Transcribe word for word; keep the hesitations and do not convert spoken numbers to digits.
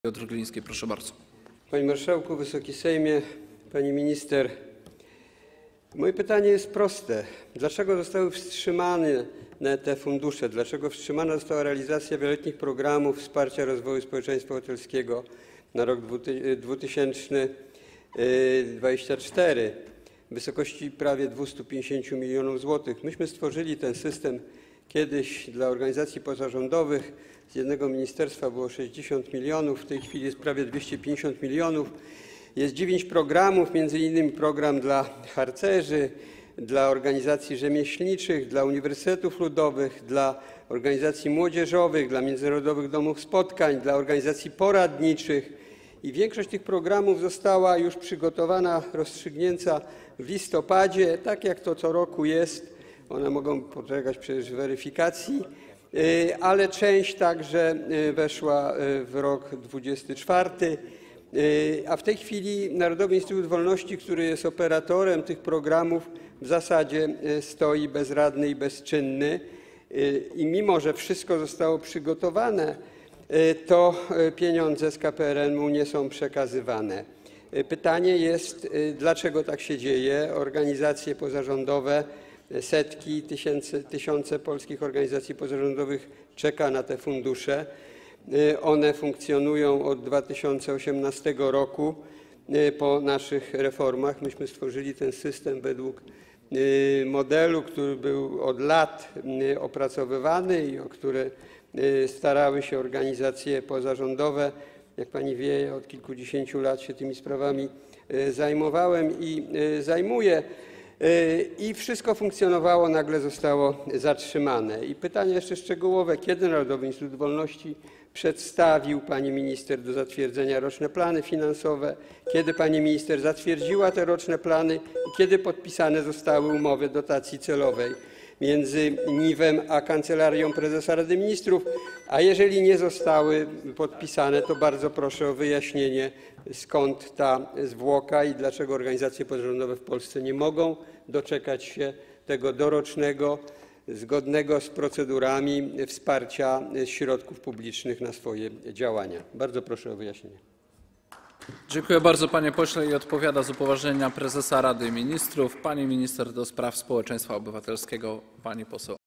Piotr Gliński, proszę bardzo. Panie Marszałku, Wysoki Sejmie, Pani Minister. Moje pytanie jest proste. Dlaczego zostały wstrzymane te fundusze? Dlaczego wstrzymana została realizacja wieloletnich programów wsparcia rozwoju społeczeństwa obywatelskiego na rok dwa tysiące dwudziesty czwarty w wysokości prawie dwieście pięćdziesiąt milionów złotych? Myśmy stworzyli ten system kiedyś dla organizacji pozarządowych. Z jednego ministerstwa było sześćdziesiąt milionów, w tej chwili jest prawie dwieście pięćdziesiąt milionów. Jest dziewięć programów, między innymi program dla harcerzy, dla organizacji rzemieślniczych, dla uniwersytetów ludowych, dla organizacji młodzieżowych, dla międzynarodowych domów spotkań, dla organizacji poradniczych. I większość tych programów została już przygotowana, rozstrzygnięta w listopadzie, tak jak to co roku jest. One mogą poczekać przecież weryfikacji, ale część także weszła w rok dwudziesty czwarty. A w tej chwili Narodowy Instytut Wolności, który jest operatorem tych programów, w zasadzie stoi bezradny i bezczynny. I mimo że wszystko zostało przygotowane, to pieniądze z K P R M u nie są przekazywane. Pytanie jest, dlaczego tak się dzieje? Organizacje pozarządowe, setki, tysiące, tysiące polskich organizacji pozarządowych czeka na te fundusze. One funkcjonują od dwa tysiące osiemnastego roku po naszych reformach. Myśmy stworzyli ten system według modelu, który był od lat opracowywany i o który starały się organizacje pozarządowe. Jak pani wie, ja od kilkudziesięciu lat się tymi sprawami zajmowałem i zajmuję. I wszystko funkcjonowało, nagle zostało zatrzymane. I pytanie jeszcze szczegółowe, kiedy Narodowy Instytut Wolności przedstawił pani minister do zatwierdzenia roczne plany finansowe, kiedy pani minister zatwierdziła te roczne plany i kiedy podpisane zostały umowy dotacji celowej między N I W-em a Kancelarią Prezesa Rady Ministrów, a jeżeli nie zostały podpisane, to bardzo proszę o wyjaśnienie, skąd ta zwłoka i dlaczego organizacje pozarządowe w Polsce nie mogą doczekać się tego dorocznego, zgodnego z procedurami wsparcia środków publicznych na swoje działania. Bardzo proszę o wyjaśnienie. Dziękuję bardzo, panie pośle. I odpowiada z upoważnienia prezesa Rady Ministrów pani minister do spraw społeczeństwa obywatelskiego, pani poseł